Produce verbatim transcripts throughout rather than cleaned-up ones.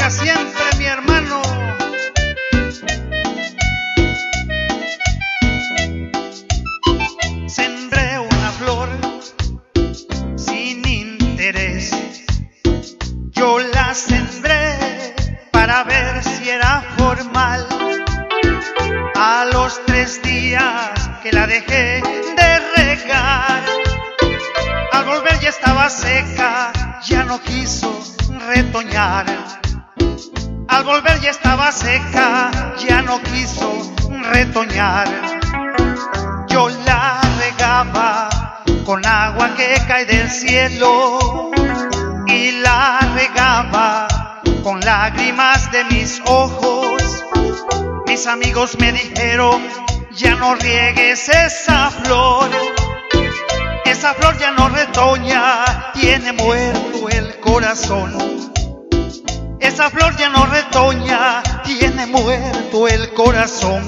para siempre, mi hermano. Sembré una flor sin interés. Yo la sembré para ver si era formal. A los tres días que la dejé de regar, al volver ya estaba seca, ya no quiso retoñar. Al volver ya estaba seca, ya no quiso retoñar. Yo la regaba con agua que cae del cielo y la regaba con lágrimas de mis ojos. Mis amigos me dijeron, ya no riegues esa flor. Esa flor ya no retoña, tiene muerto el corazón. Esa flor ya no retoña, tiene muerto el corazón.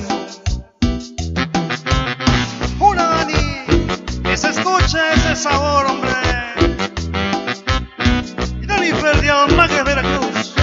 ¡Una, Dani! Que se escuche ese sabor, hombre. Y Dani Fer de Almagre, Veracruz.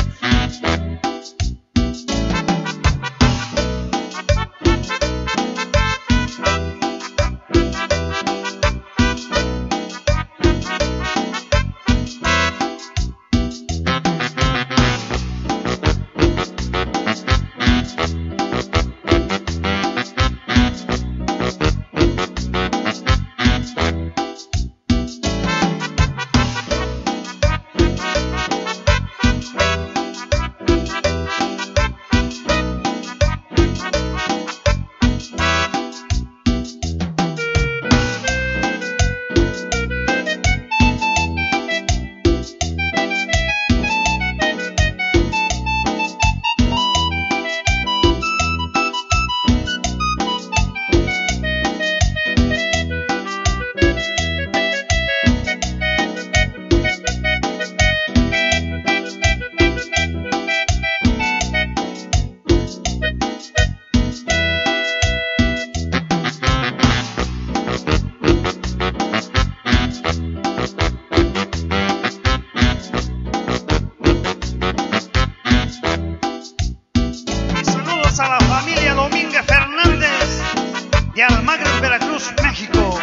A la familia Domínguez Fernández de Almagre, Veracruz, México.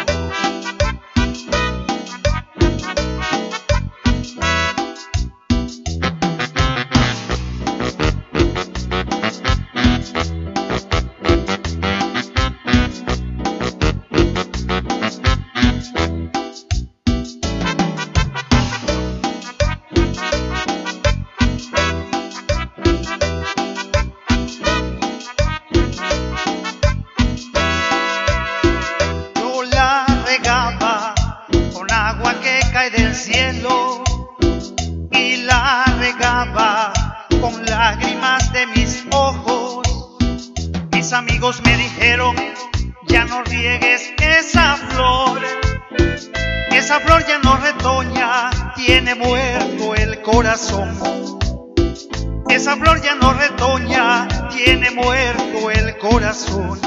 Del cielo y la regaba con lágrimas de mis ojos. Mis amigos me dijeron, ya no riegues esa flor. Esa flor ya no retoña, tiene muerto el corazón. Esa flor ya no retoña, tiene muerto el corazón.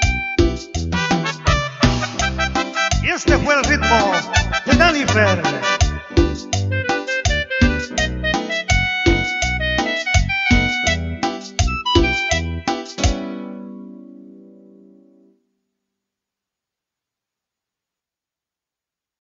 Este fue el ritmo de Dani Fer.